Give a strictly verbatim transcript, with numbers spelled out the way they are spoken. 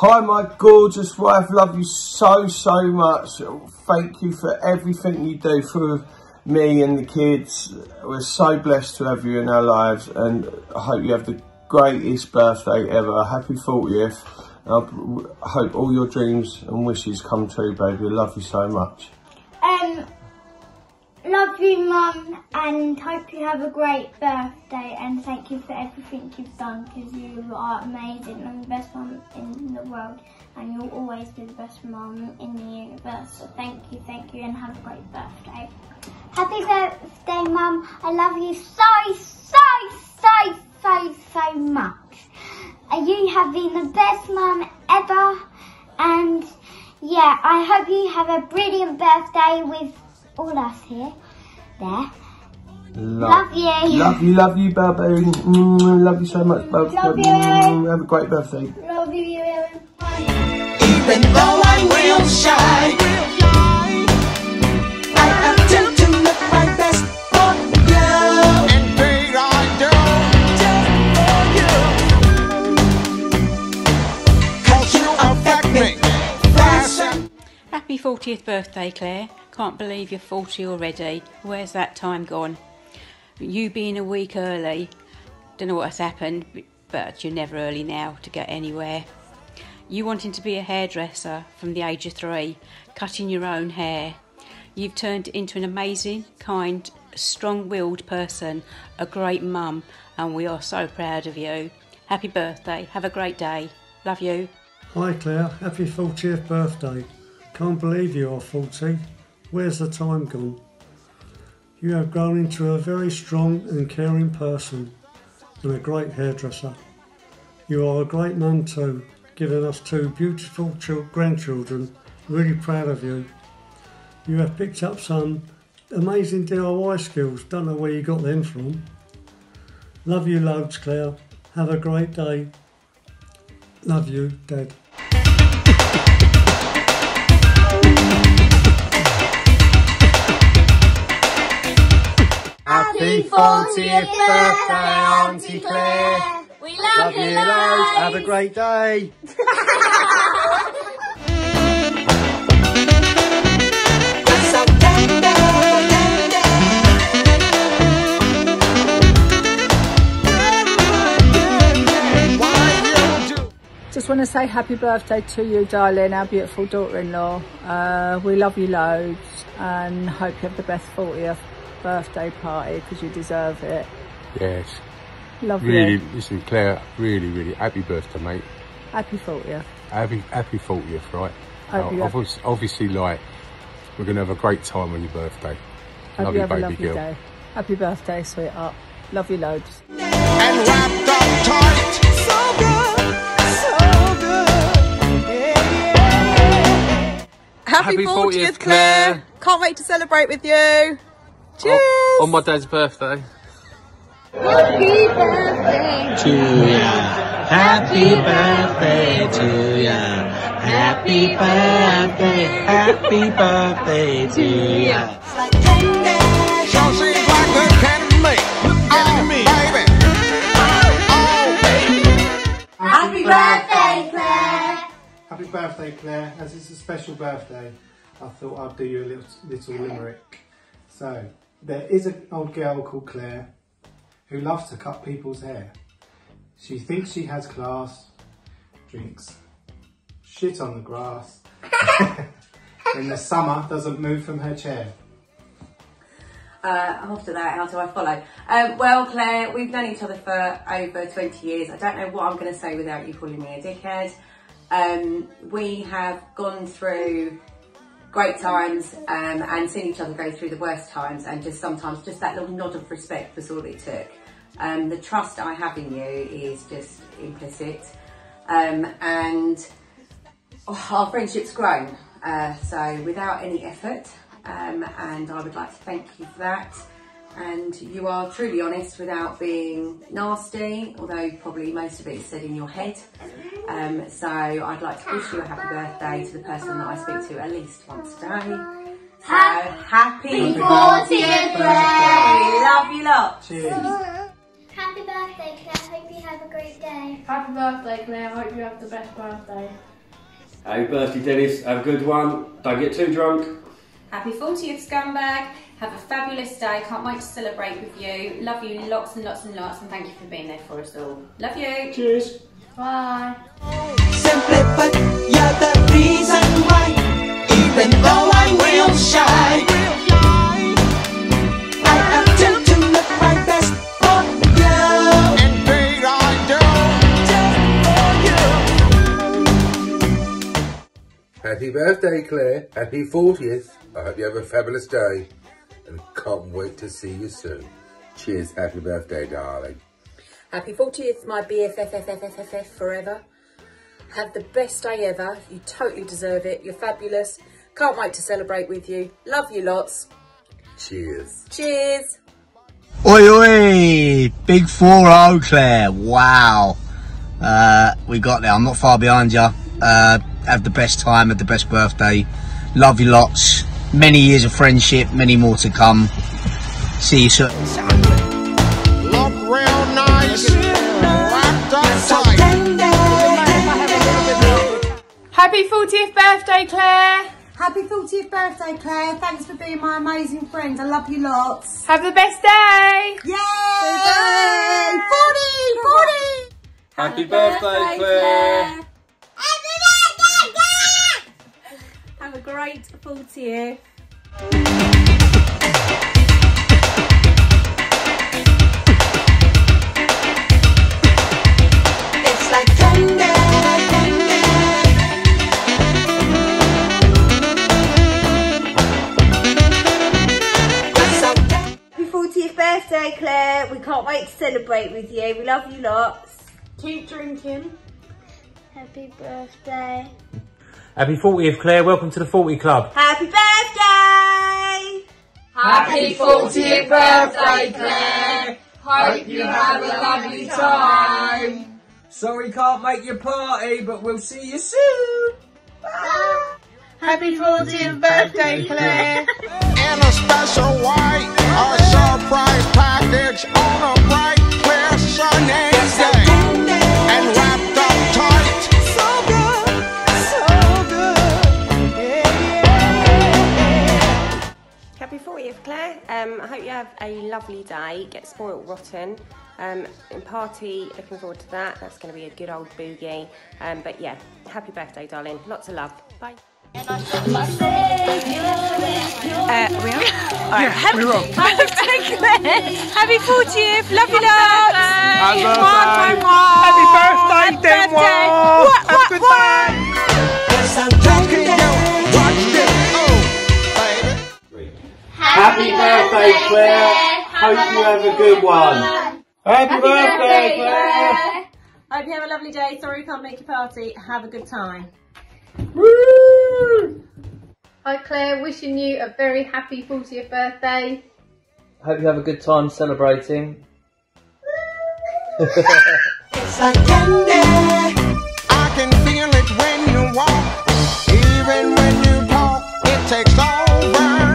Hi, my gorgeous wife. Love you so, so much. Thank you for everything you do for me and the kids. We're so blessed to have you in our lives, and I hope you have the greatest birthday ever. Happy fortieth. I hope all your dreams and wishes come true, baby. I love you so much. Um, love you, Mum, and hope you have a great birthday, and thank you for everything you've done, because you are amazing and the best mum in the world, and you'll always be the best mum in the universe. So thank you, thank you, and have a great birthday. Happy birthday, Mum. I love you so, so, so, so, so much. You have been the best mum ever, and yeah, I hope you have a brilliant birthday with all us here. There. Love, love you. Love you, love you, baby. Mm, love you so much, baby. Love you. Mm, have a great birthday. Love you, Ellen. Even though I'm real shy, I attempt to look my best for you. And babe, I do just for you. 'Cause you affect me. Fashion. Happy fortieth birthday, Claire. Can't believe you're forty already. Where's that time gone? You being a week early, don't know what has happened, but you're never early now to get anywhere. You wanting to be a hairdresser from the age of three, cutting your own hair. You've turned into an amazing, kind, strong-willed person, a great mum, and we are so proud of you. Happy birthday. Have a great day. Love you. Hi Claire, happy fortieth birthday. Can't believe you are forty. Where's the time gone? You have grown into a very strong and caring person and a great hairdresser. You are a great mum too, giving us two beautiful grandchildren. Really proud of you. You have picked up some amazing D I Y skills. Don't know where you got them from. Love you loads, Claire. Have a great day. Love you, Dad. Happy fortieth birthday, Auntie Claire. We love, Love you loads. Have a great day. Just want to say happy birthday to you, darling, our beautiful daughter-in-law. Uh, we love you loads and hope you have the best fortieth birthday party, because you deserve it. Yes. Love really, you. Listen, Claire, really, really happy birthday, mate. Happy fortieth. Happy, happy fortieth, right? Hope you Now, have- obviously, obviously, like, we're going to have a great time on your birthday. Hope Love you you, have a baby lovely girl. day. Happy birthday, sweetheart. Love you loads. And wrapped up tight. So good, so good. Yeah, yeah. Happy, Happy fortieth, fortieth, Claire. Claire. Can't wait to celebrate with you. Cheers. On, on my dad's birthday. Happy birthday To ya, happy birthday to ya, happy birthday, happy birthday to ya. Sure seems like good candy to me. Oh, baby. Oh, baby. Happy birthday, Claire. Happy birthday, Claire. As it's a special birthday, I thought I'd do you a little, little limerick. So, there is an old girl called Claire who loves to cut people's hair. She thinks she has class, drinks shit on the grass. In the summer, doesn't move from her chair. Uh, after that, how do I follow? Um, well, Claire, we've known each other for over twenty years. I don't know what I'm going to say without you calling me a dickhead. Um, we have gone through great times um, and seen each other go through the worst times, and just sometimes just that little nod of respect was all it took. Um, the trust I have in you is just implicit, um, and oh, our friendship's grown, uh, so without any effort, um, and I would like to thank you for that. And you are truly honest without being nasty, although probably most of it is said in your head. Um, so I'd like to wish you a happy birthday to the person that I speak to at least once a day. So happy fortieth birthday. We love you lot. Cheers. Happy birthday, Claire. Hope you have a great day. Happy birthday, Claire. Hope you have the best birthday. Happy birthday, Dennis. Have a good one. Don't get too drunk. Happy fortieth, scumbag. Have a fabulous day. Can't wait to celebrate with you. Love you lots and lots and lots, and thank you for being there for us all. Love you. Cheers. Bye. Simply put, you're the reason why, even though I'm real shy, I attempt to look my best for you. Indeed I do, just for you. Happy birthday, Claire. Happy fortieth. I hope you have a fabulous day and can't wait to see you soon. Cheers. Happy birthday, darling. Happy fortieth, my B F F F F F F F forever. Have the best day ever. You totally deserve it. You're fabulous. Can't wait to celebrate with you. Love you lots. Cheers. Cheers. Oi, oi. Big four oh, Claire. Wow. Uh, we got there. I'm not far behind you. Uh, have the best time. Have the best birthday. Love you lots. Many years of friendship. Many more to come. See you soon. Look real nice, wrapped up tight. Happy fortieth birthday, Claire. Happy fortieth birthday, Claire. Thanks for being my amazing friend. I love you lots. Have the best day. Yay! forty! forty! Happy birthday, Claire. Have a great fortieth. It's like thunder, Happy fortieth birthday, Claire. We can't wait to celebrate with you. We love you lots. Keep drinking. Happy birthday. Happy fortieth, Claire. Welcome to the forty Club. Happy birthday! Happy fortieth birthday, Claire. Hope you have a lovely time. Sorry can't make your party, but we'll see you soon. Bye. Happy fortieth birthday, Claire. in a special way, a surprise package on a bright, clear, sunny day, and wrapped up tight. So good, so good, yeah, yeah. Happy fortieth, Claire. Um, I hope you have a lovely day. Get spoilt rotten. Um, and party, looking forward to that. That's going to be a good old boogie. Um, but yeah, happy birthday, darling. Lots of love. Bye. Uh, we are? Alright, happy birthday, Claire. Happy fortieth. Love you lots. Happy birthday. Happy birthday, Denmark. What, what, what? Happy birthday, Claire. Hope you have a good one. Happy birthday, Claire. Hope you have a lovely day. Sorry we can't make your party. Have a good time. Woo! Hi Claire, wishing you a very happy fortieth birthday. Hope you have a good time celebrating. It's like candy. I can feel it when you walk, even when you talk. It takes over.